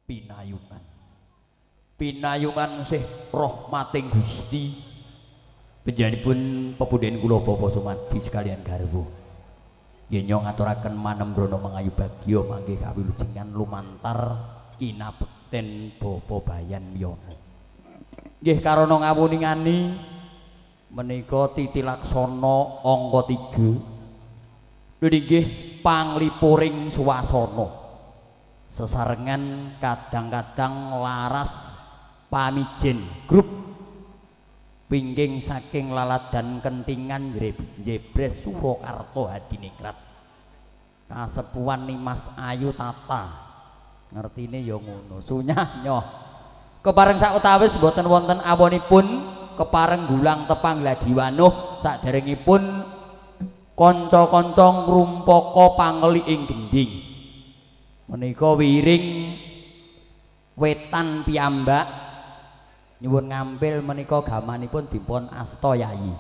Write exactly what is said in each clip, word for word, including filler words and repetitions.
pinayungan pinayungan sih rahmating Gusti panjenenganipun pepundhen kula Bapa Sumadi sekalian garwa nggih nyong ngaturaken manembrono mangayu bagya mangke kawilujengan lumantar kinabekten Bapa Bayan Miyono nggih karana ngawuningani menika titilaksana angka tiga nggih panglipuring swasana sesarengan kadang-kadang laras pamijen grup pingging saking laladan kentingan Jebres Surakarta Hadiningrat kasepuhan Nimas Ayu Tata ngertine ya ngono sunyah nyoh kepareng sakutawis boten wonten awonipun kepareng gulang tepang Gladiwanuh saderengipun kanca-kanca ngrumpaka pangeli ing gending menika wiring wetan piyambak nyuwun ngampil menika gamanipun dipun asta yayi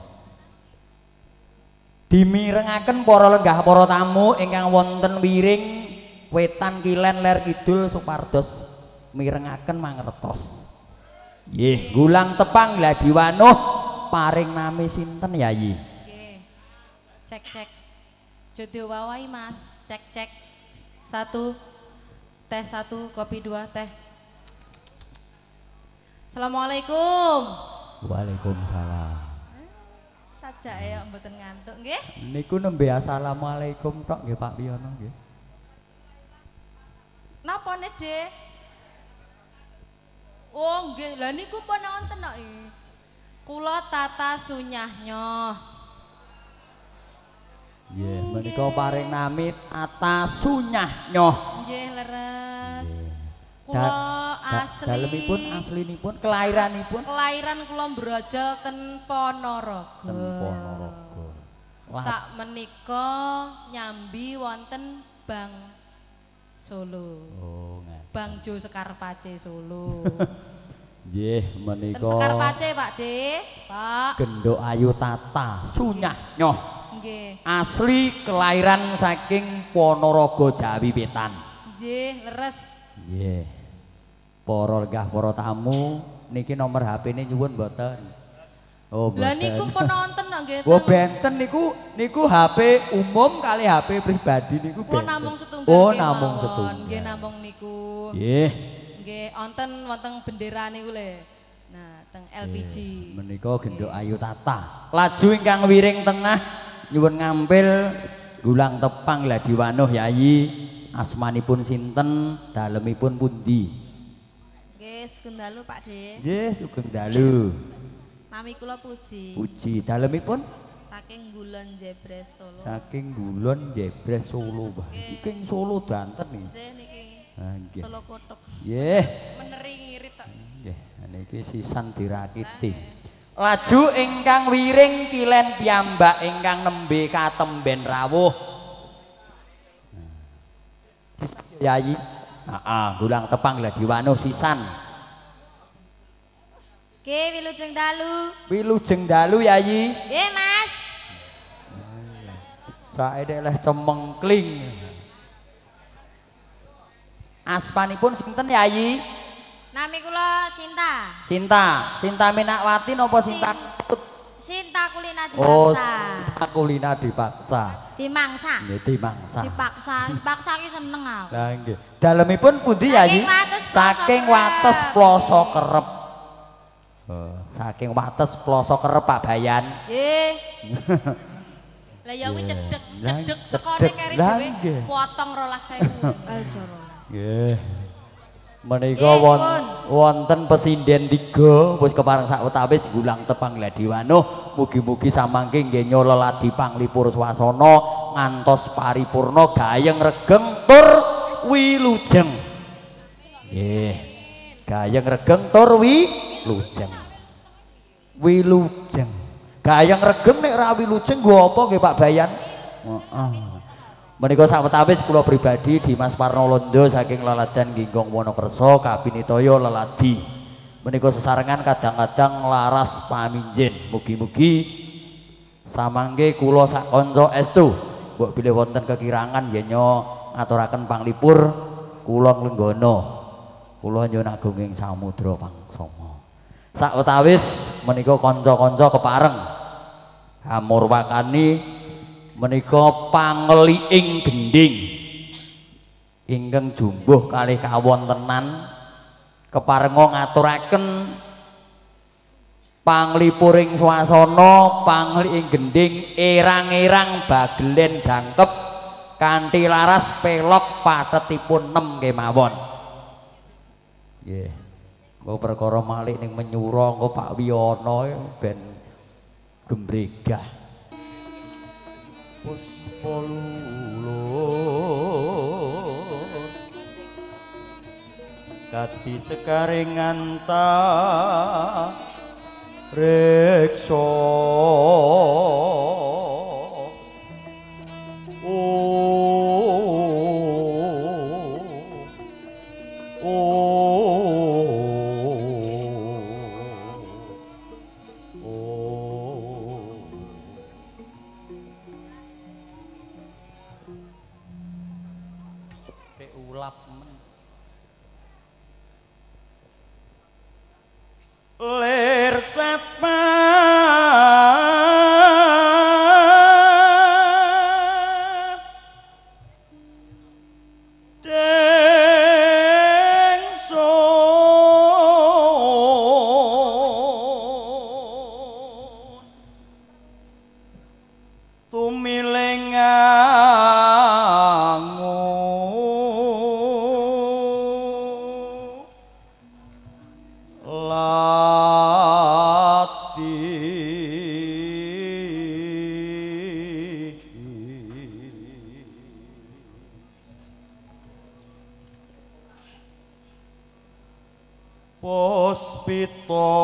dimirengaken para lenggah para tamu ingkang wonten wiring wetan kilen ler kidul supados mirengaken mangertos nggih gulang tepang Gladiwanuh paring nami sinten yayi nggih cek cek jodoh wawahi mas cek cek satu teh satu kopi dua teh. Assalamualaikum. Waalaikumsalam. Saja ya mboten ngantuk nggih. Niku nembe assalamualaikum tok nggih Pak Piyono nggih. Napa ne, Dik? Oh nggih, lha niku pun wonten kok iki. Kula Tata Sunyahnya. Nggih, menika paring nami Tata Sunyahnya. Nggih, leres. Kula asli dalemipun aslinipun kelairanipun kelahiran kula Brojol ten Ponorogo. Ten Ponorogo. Sak menika nyambi wonten Bang Solo. Oh, nggih. Bang Jo Sekar Pace Solo. Nggih, menika ten Sekar Pace, Pak De. Pak. Gendok Ayu Tata Sunyahnya. Nggih. Asli kelahiran saking Ponorogo Jawi Wetan. Nggih, leres. Nggih. Para lenggah para tamu niki nomor H P-ne nyuwun mboten. Oh, mboten. Lah niku pun wonten kok nggih. Oh, benten niku niku H P umum kali H P pribadi niku benten. Oh, namung setunggal. Oh, namung setunggal. Nggih, namung niku. Nggih. Nggih, wonten wonten bendera niku le. Nah, teng L P G. Menika Gendok Ayu Tata. Laju ingkang wiring tengah nyuwun ngampil gulang tepang Gladiwanuh yayi. Asmanipun sinten, dalemipun pundi? Nggih, sugeng dalu Pak De. Nggih, sugeng dalu. Nami kula Puji. Puji, dalemipun Saking Gulon Jebres Solo. saking Gulon Jebres Solo. Wah, iki king Solo danten nih. Nggih niki. Ah, nggih. Solo Kotok. Nggih. Meneri ngirit tok. Nggih, niki sisan dirakiti. Laju ingkang wiring kilen piyambak ingkang nembe katemben rawuh. Yayi. Heeh, gulang tepang Gladiwanuh sisan. Nggih, wilujeng dalu. Wilujeng dalu yayi. Nggih, Mas. Saiki leh cemengkling. Asmanipun sinten yayi? Nami kula Sinta. Sinta, Sinta Minakwati napa Sinta? Sinta Kulina Oh, dipaksa. Sinta Kulina dipaksa. Dimangsa. Nggih, dimangsa. Dipaksa, dipaksa ki seneng aku. Lah nggih. Dalemipun pundi yayi? Saking wates ploso kerep. Oh, saking wates ploso kerep Pak Bayan. Nggih. Lah ya kuwi cedhek, cedhek tekone keri dhewe potong rolas ewu. Aljara. Nggih. Menika won, wonten pesinden tiga wis kepareng sawetawis gulang tepang Gladiwanuh. Mugi-mugi samangke nggih nyoleladi panglipur swasana ngantos paripurna gayeng regeng tur wilujeng. Nggih. Gayeng regeng tur wilujeng. Wilujeng. Gayeng regeng nek ra wilujeng nggo apa nggih Pak Bayan? Heeh. Menika sawetawis kula pribadi Dimas Parno Londo saking Laladan Ginggong Wonokerso Kabinitoyo Leladi. Menika sesarengan kadang-kadang laras paminjen. Mugi-mugi samangke kula sak kanca estu mbok bilih wonten kekirangan yen nyo ngaturaken panglipur kula nglenggana. kula nyuwun agung ing samudra pangsama. Sawetawis menika kanca-kanca kepareng hamurwakani menika pangeliing gending ingkang jumbuh kalih kawontenan keparenga ngaturaken panglipuring swasana pangeliing gending irang-irang bagelen jangkep kanthi laras pelok pathetipun nem kemawon. Nggih. Engko perkara malik ning Menyura engko Pak Wiyono ben gembregah. Puspalulur kati sekaringanta reksa ler sapa dengson tumiling puspita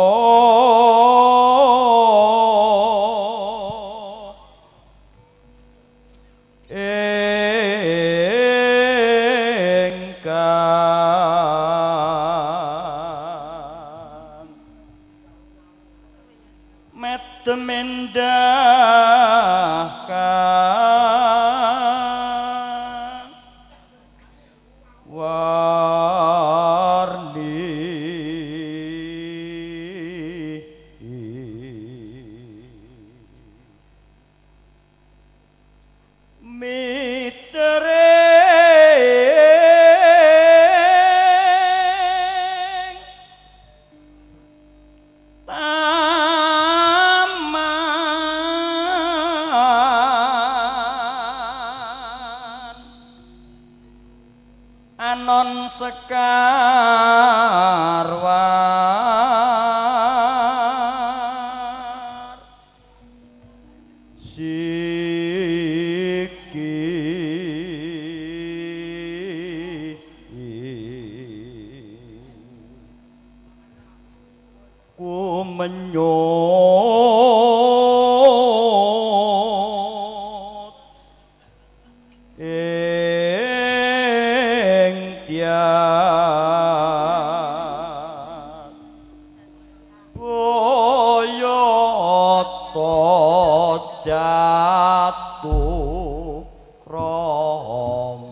engkang medem endah kang warni mitereng taman anon sekarwar ku menyot ing tiang boyoto jatuh romo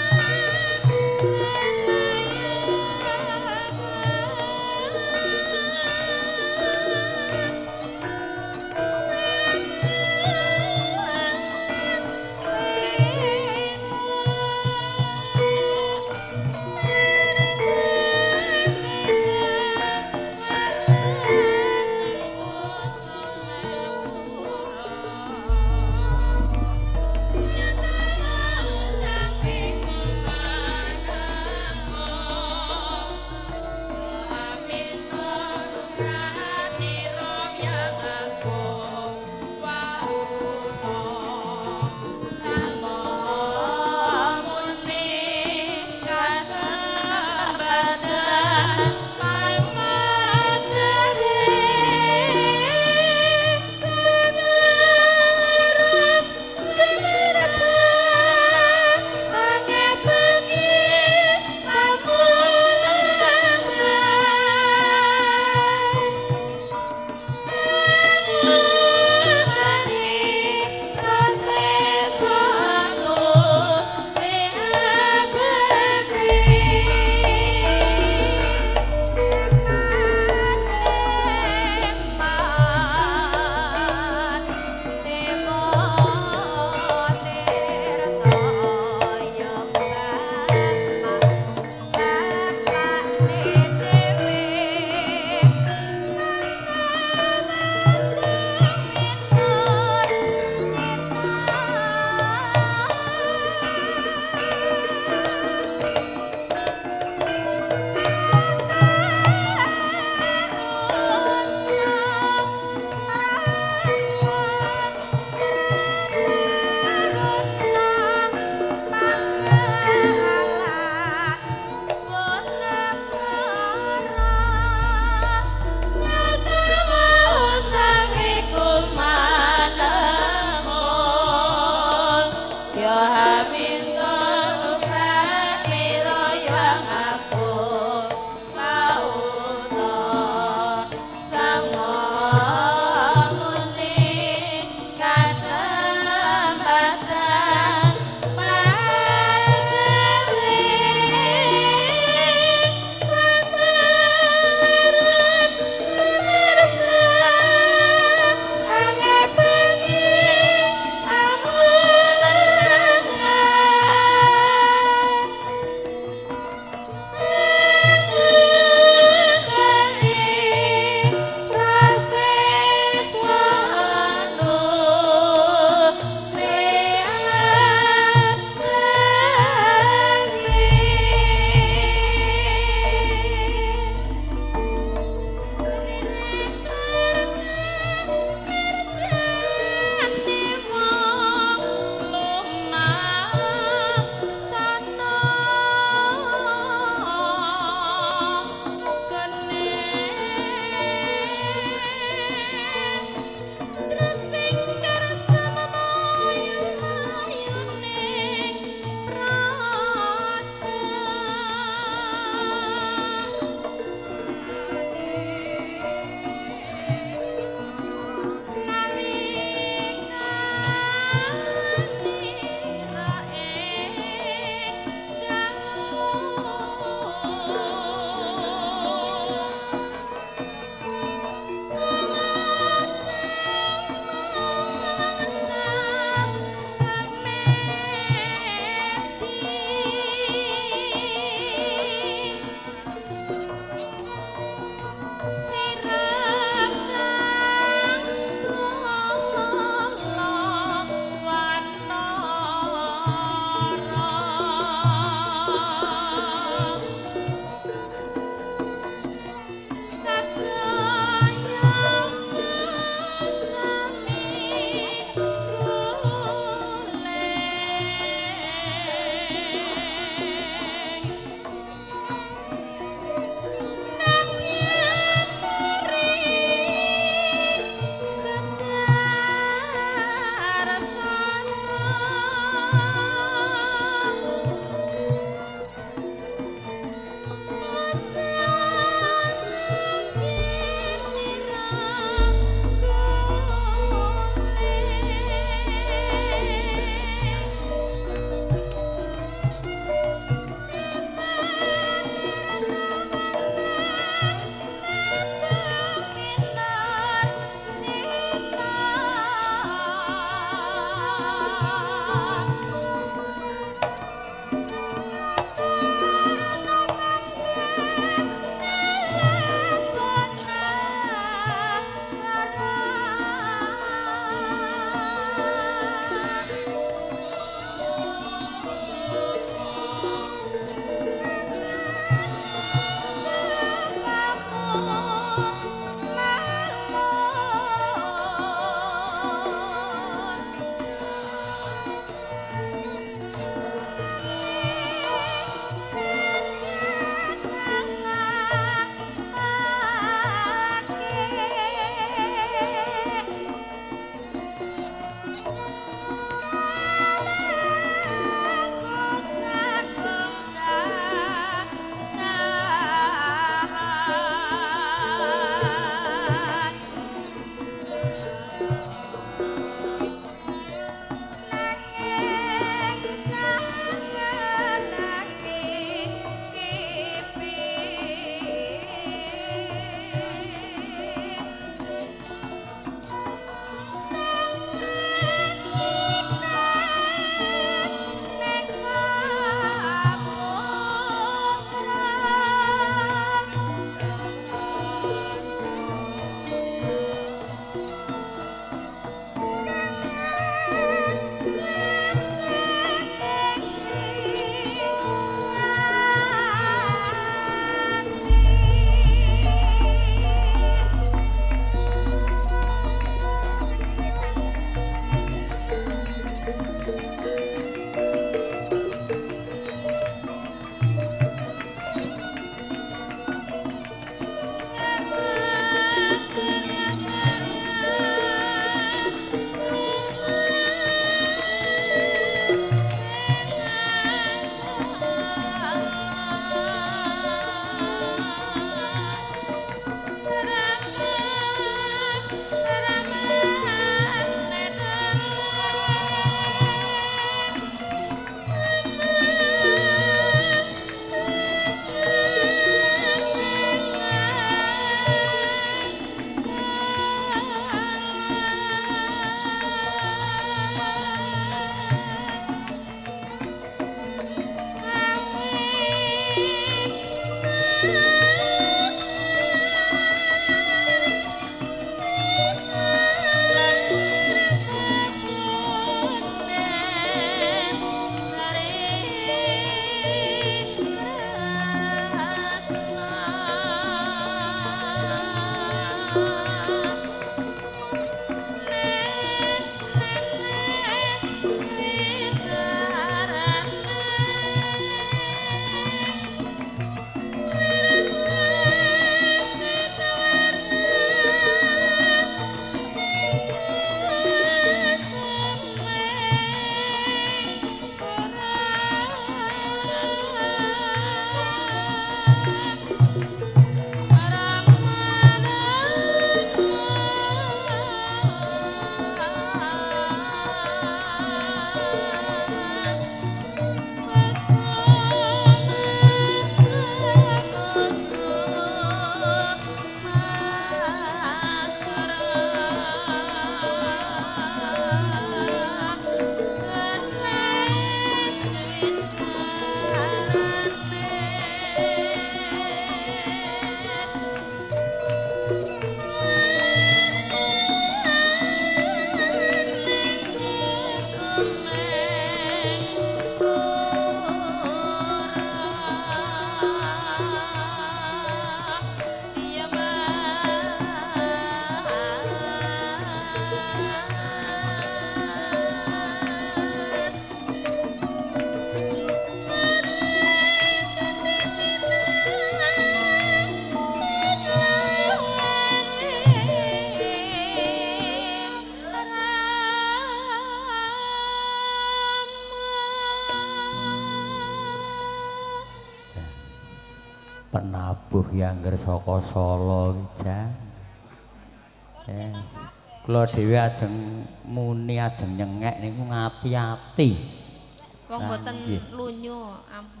penabuh Yangger saka Solo Jan. Yes. Kula dhewe ajeng muni ajeng nyengek niku ngati-ati. Wong boten lunyu ampun.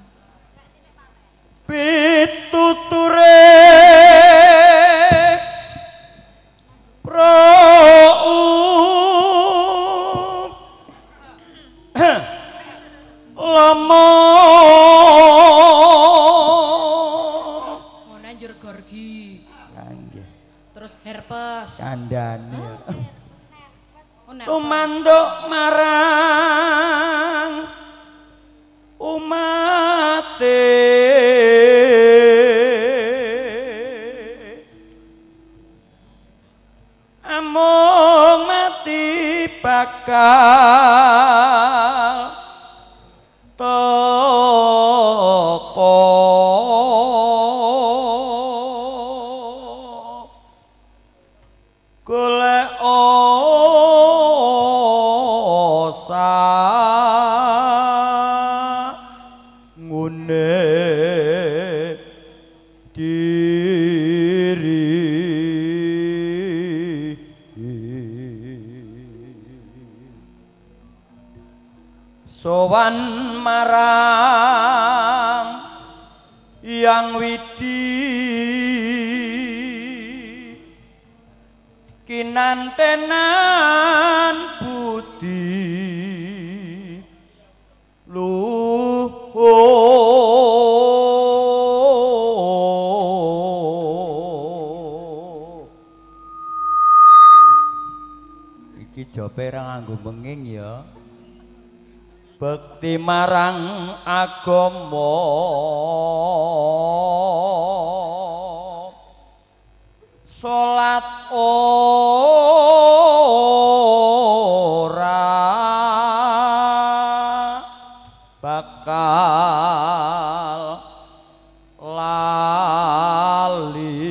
Pituture prau lama ngono njur gorgi. Nggih. Terus herpes. Kandhane. Oh, tumanduk marang umate amung mati bakal teko golek osa ngune diri sowan marang Yang Widi kinantenan budi luhur iki jope ra nganggo menging ya bekti marang agama salat ora bakal lali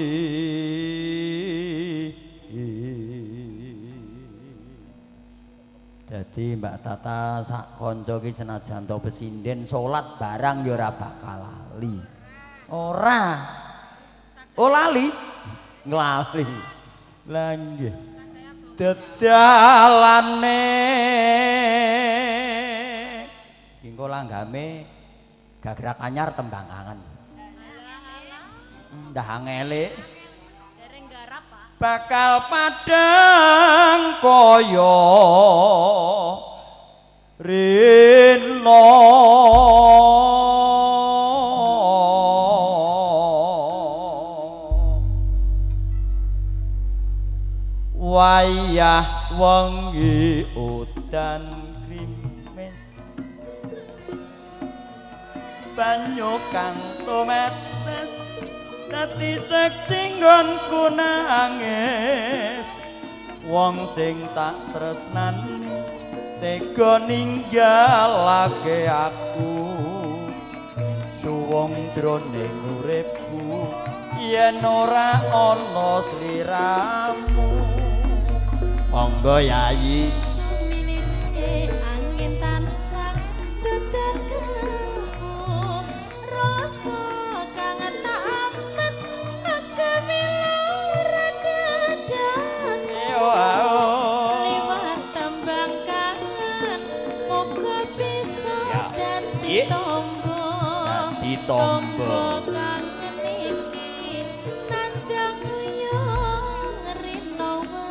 dadi Mbak Tata sak kanca ki senajan to pesinden salat barang ya ora bakal lali ora oh lali nglali lha nggih dedalane engko langgame gagrak anyar tembang angen ndah angele dereng garap Pak bakal padang kaya rino wayah wengi udan krimis banyu kang tumetes dadi seksi nggonku nangis wong sing tak tresnani tega ninggalake aku suwung jroning uripku yen ora ana sliramu monggo yayi minire angin tansah dedekku rasa kangen tak amet kemilara kedan liwat tembang kangen moga bisa dadi tombo dadi tombo kangen iki nandang yo ngerino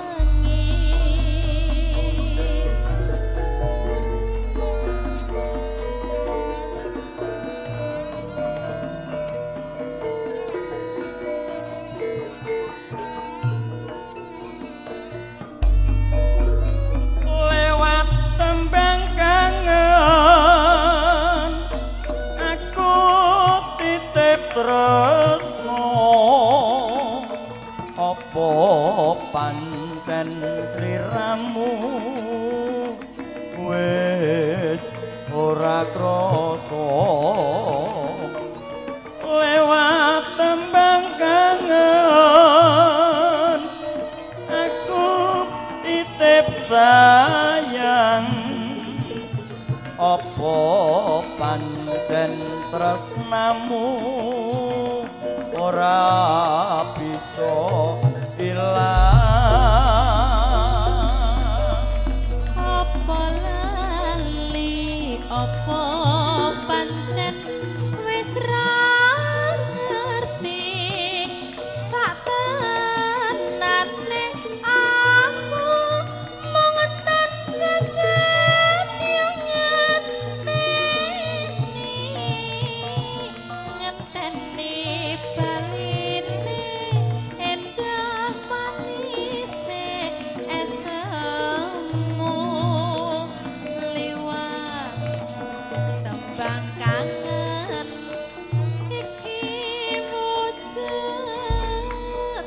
lewat tembang kangen aku titip tresno apa pancen sliramu wis ora krasa lewat tembang kangen aku titip sayang apa pancen tresnamu ora bisa ilang. Apa lali apa pancen wis ra ngerti satenane aku mung tansah setya ngenteni baline endah manise esemu liwat tembang kangen iki wujud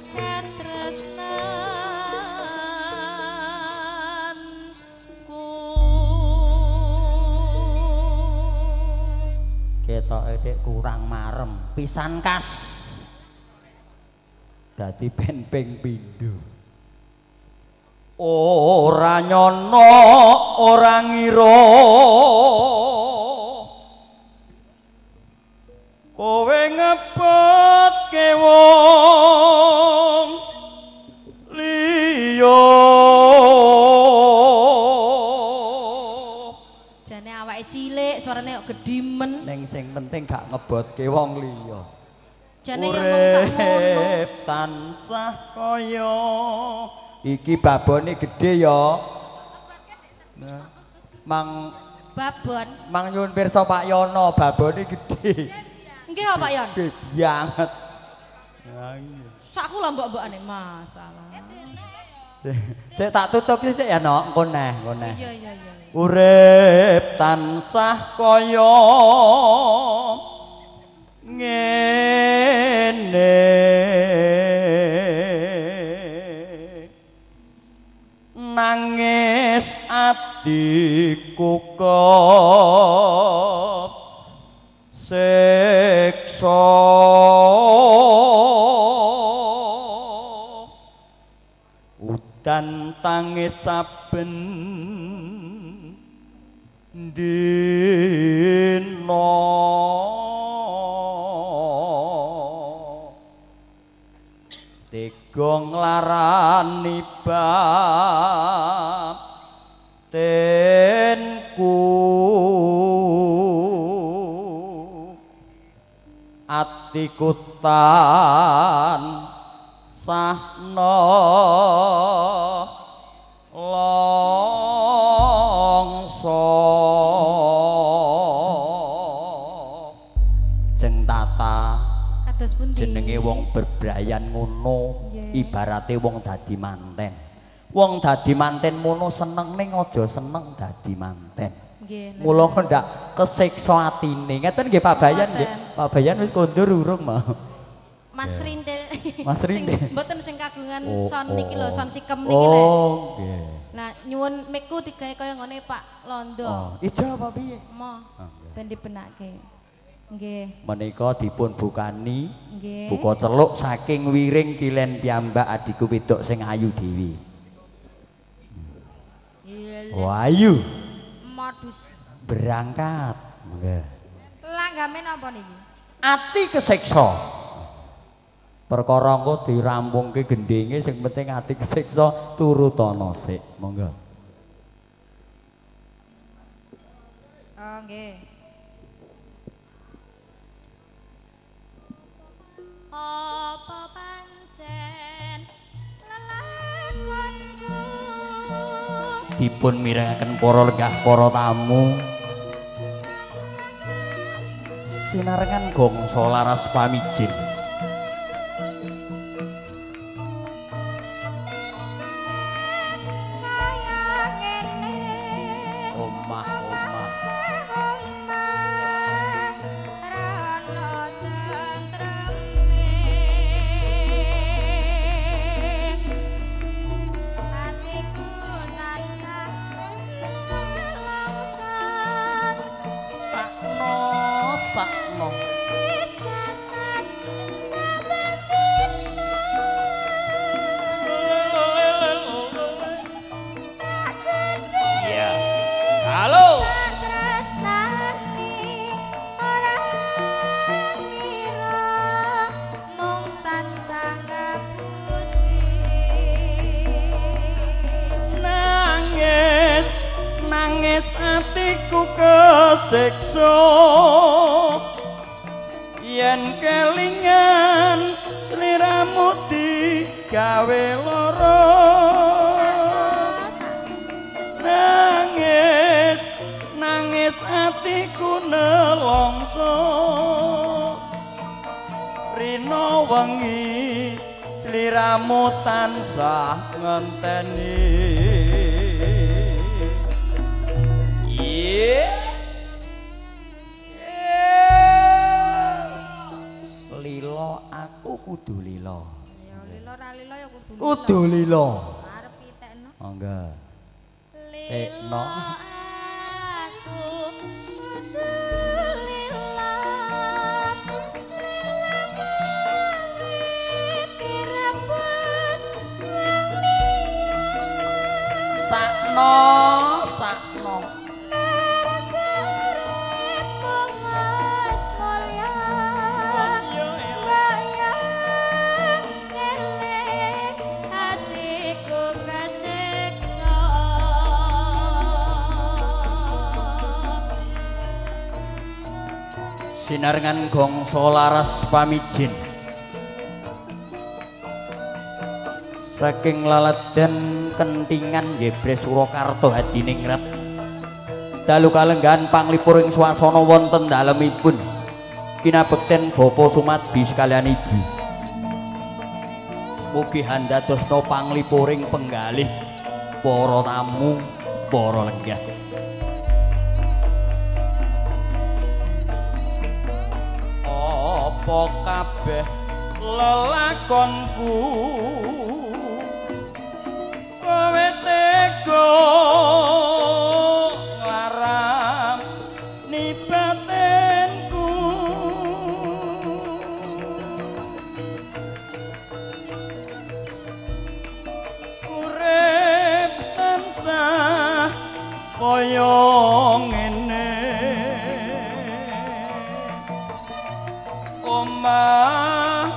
katresnanku. Ketoke dik kurang marem pisan kas dadi ben ping pindho ora nyono ora ngira kowe ngebotke wong liya. Jane awake cilik suarane kok gedimen. Ning sing penting gak ngebotke wong liya. Jane ya ngomong sakmono. Urip tansah kaya iki babone gedhe ya. Nah, Mang Babon. Mang nyuwun pirsa Pak Yono babone gedhe. Nggih Pak Yon. Gedhe banget. Ya iya. Sakku lho mbok-mbokane masalah. Sik sik tak tutup sik ya no, engko neh, engko neh. Iya iya iya. Urip tansah kaya ngene nangis atiku kok siksa udan tangis saben dina tega nglarani batinku atiku tansahna longso jeng tata Kados pundi? jenenge wong berbrayan ngono Nggih. ibarate wong dadi manten. Wong dadi manten mono seneng ning aja seneng dadi manten. Nggih. Mula ndak kesiksa atine. Ngeten nggih Pak Bayan nggih. Pak Bayan wis kondur urung mau. Mas Rindel. Mas Rindel. Sing mboten sing kagungan Oh, son oh, niki lho, oh. son sikem niki lho. Oh, nggih. Nah, nyuwun miku digawe kaya ngene Pak Londo. Oh, ijo apa piye? Mo. Ben dibenake. Nggih. Menika dipun bukani Nggih. buka celuk saking wiring kilen piyambak adiku wedok sing ayu dewi. Iya. Oh, ayu Modus. berangkat. Nggih. Langgame napa niki? Ati kesiksa. Perkara engko dirampungke gendenge sing penting ati kesiksa turutana sik. Monggo. Oh, nggih. Apa pancen lelakonku Dipun mirengaken para lenggah para tamu. Sinarengan gongso laras pamijin. kaya ngene Omah omah rana tentreme atiku tansah longson sakno sakno sesat kesiksa yen kelingan sliramu digawe lara nangis nangis atiku nelongso rino wengi sliramu tansah ngenteni yeah. Lilo aku kudu lilo ya lilo ra lilo ya kudu kudu lilo arep pitekno oh enggak tekno aku kudu lilo sakno sakno Sinarengan gongso laras pamijin saking laladan kentingan Jebres Surakarta hadiningrat dalu kalenggahan panglipuring swasana wonten dalemipun kinabekten Bapa Sumadbi sekalian Ibu mugi handadosna panglipuring penggalih para tamu para lenggah apa kabeh lelakonku kowe tega nglaram ni batinku urip tansah kaya ngene omah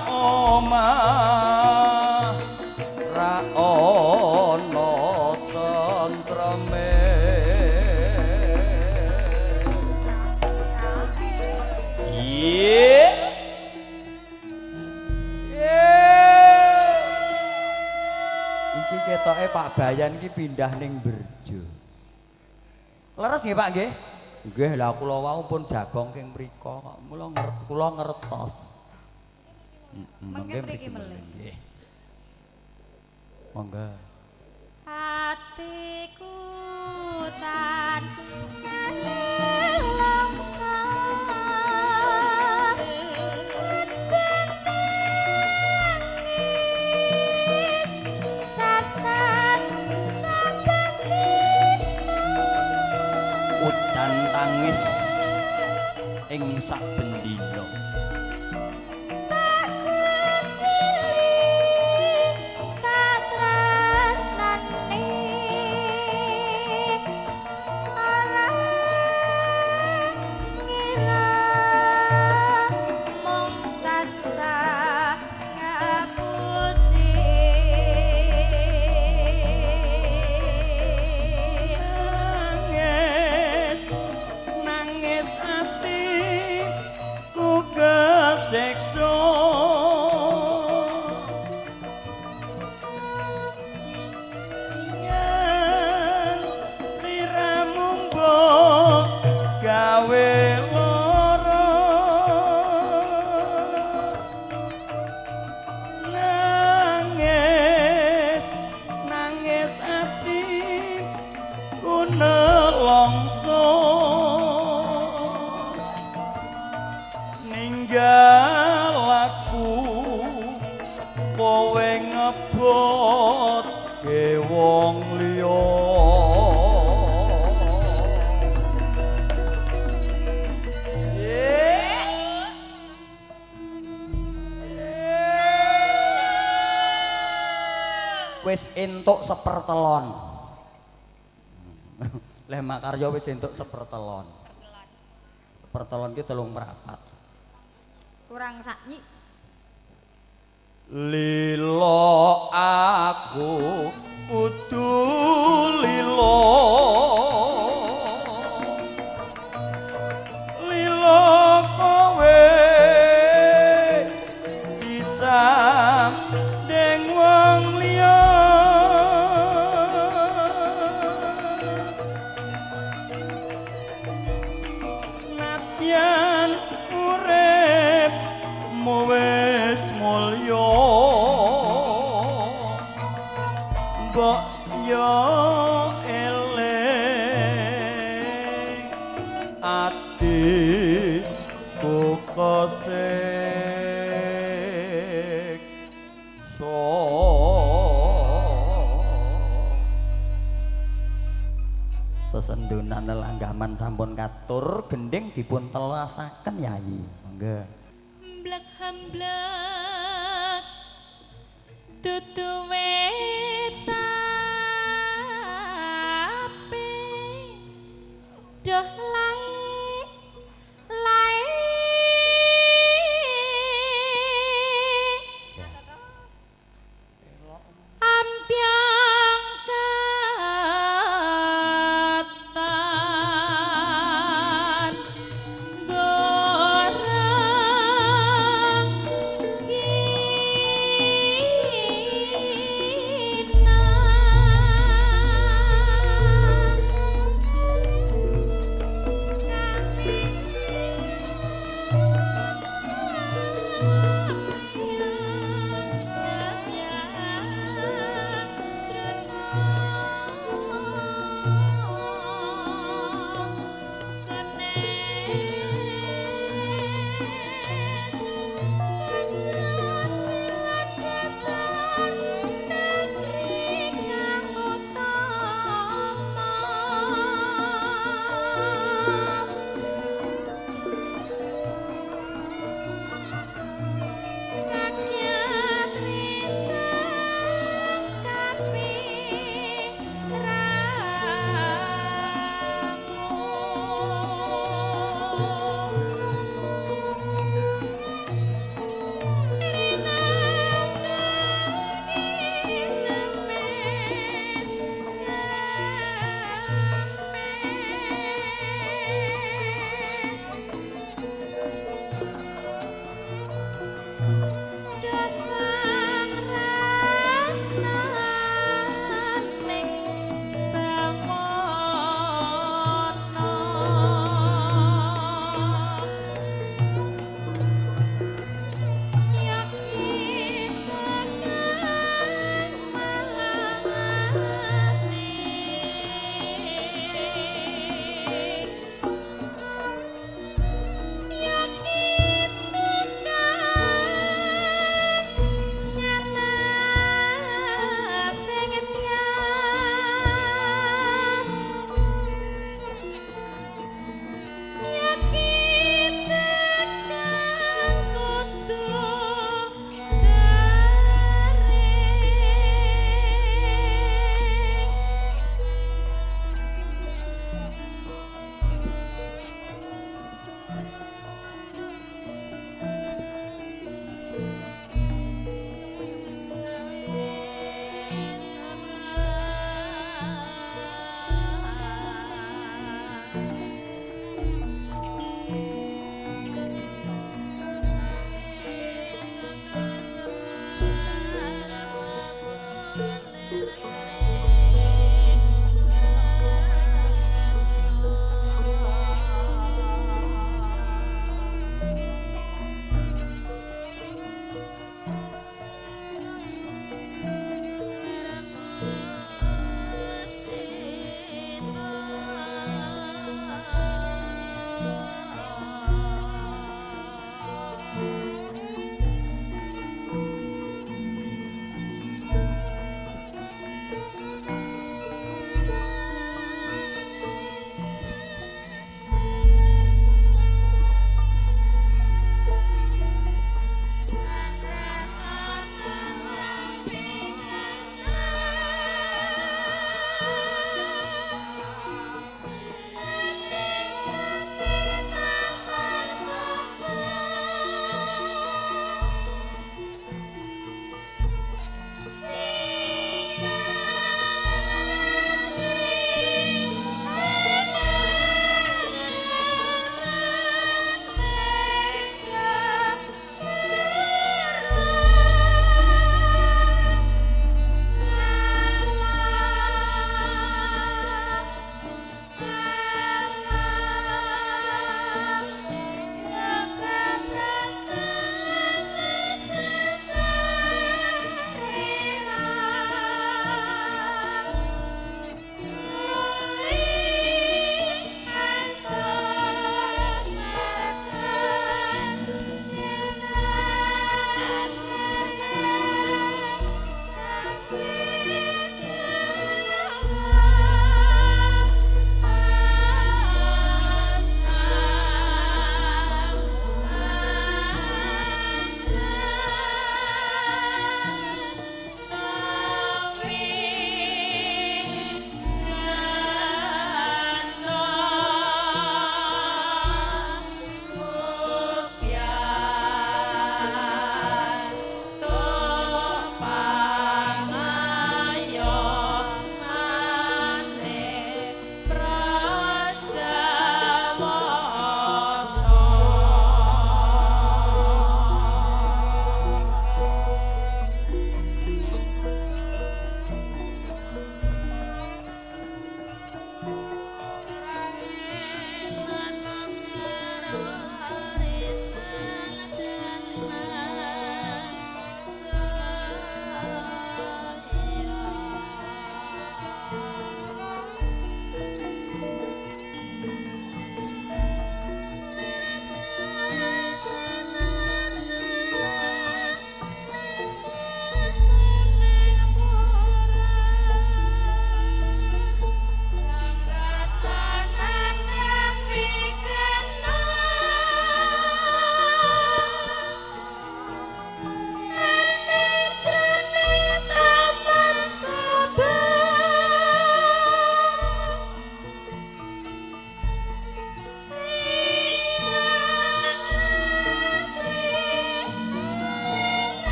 omah ra ono tentreme yeah. Yeah. iki ketoke Pak Bayan iki pindah ning Berjo leres nggih Pak nggih nggih lah kula wau pun jagong king mriko kok mula ngerti kula ngertos mangke mriki melih nggih monggo hatiku tan salongso sasan saben udan tangis ing saben dina wis entuk sepertelon. Leh makarya wis entuk sepertelon. Sepertelon ki telung merapat. Kurang saknyi. Lilo aku kudu lilo mbok yo eling atiku kosek so sesendunan lelanggaman sampun katur gending dipun telasaken yayi monggo Blek hamblek tutu wetape doh lae lae ampiang katan goreng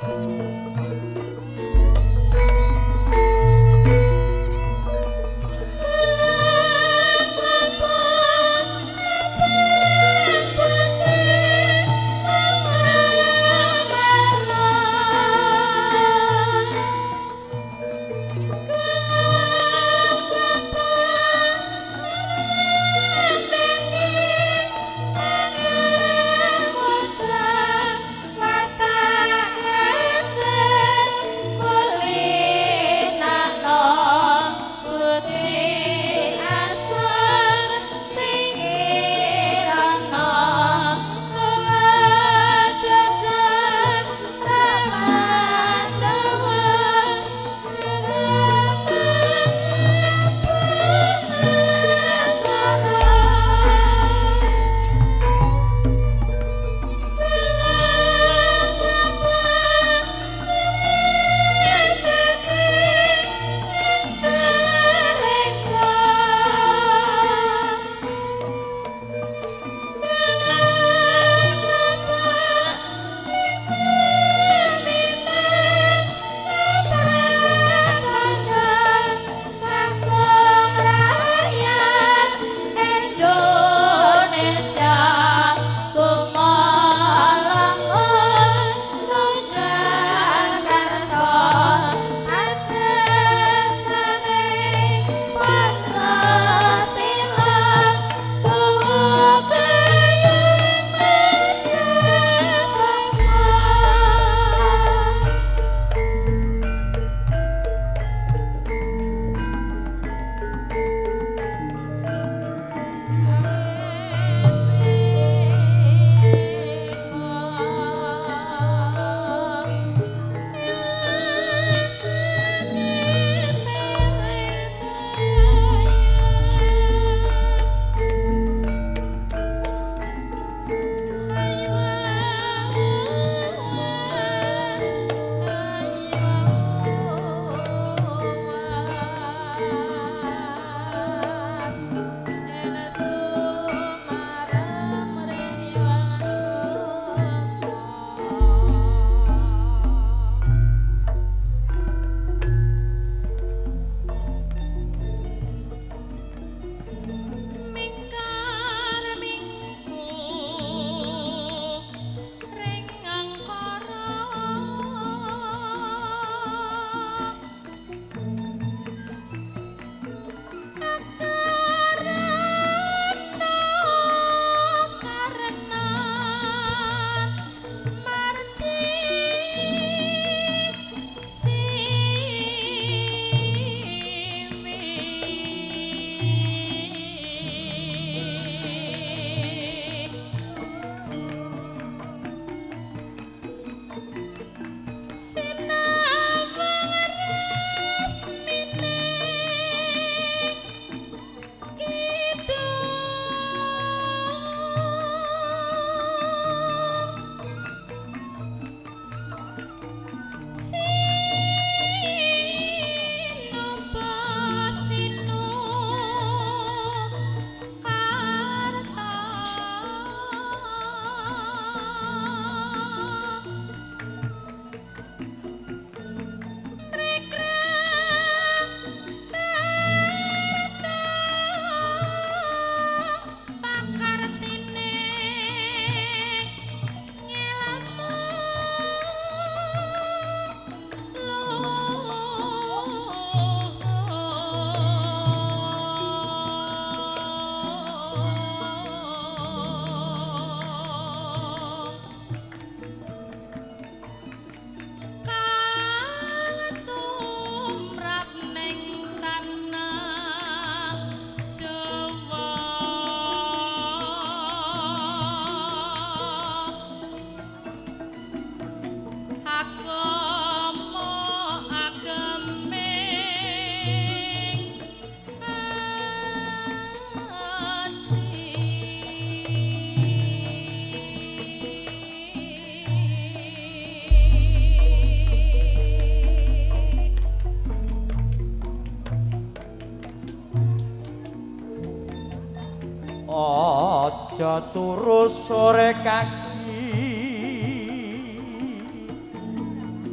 aja turu sore kaki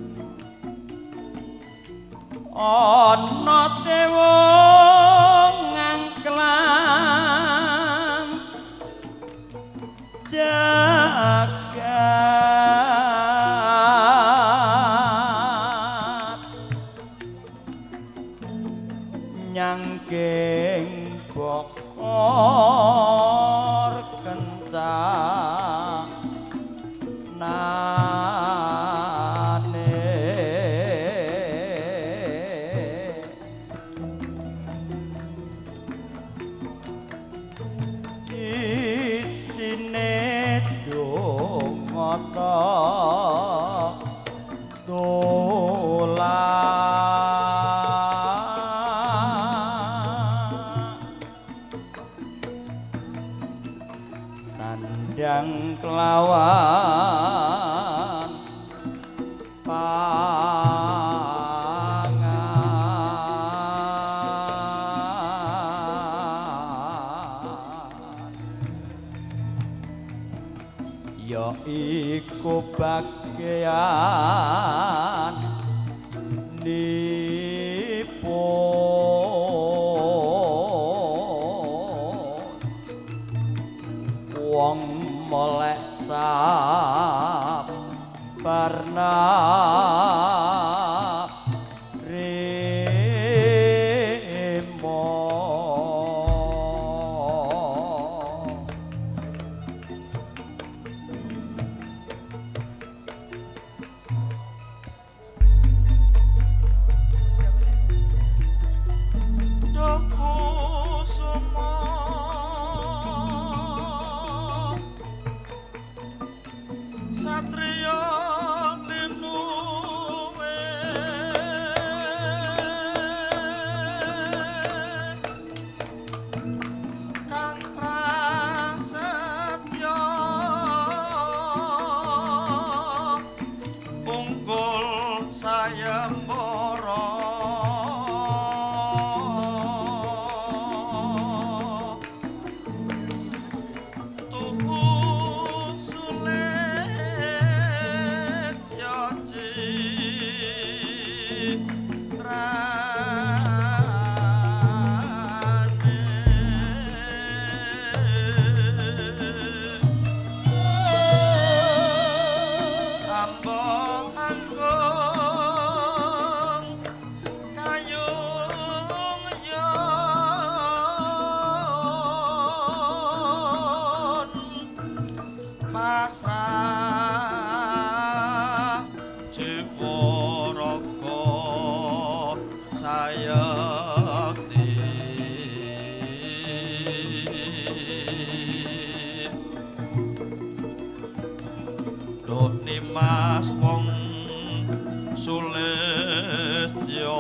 ana dewa ngangklang jagat nyangking bokor kencang sandang kelawan pangan ya iku bagian nipun wong molek sabarna pasrah jiwa raga sayakti doni mas wong sulistya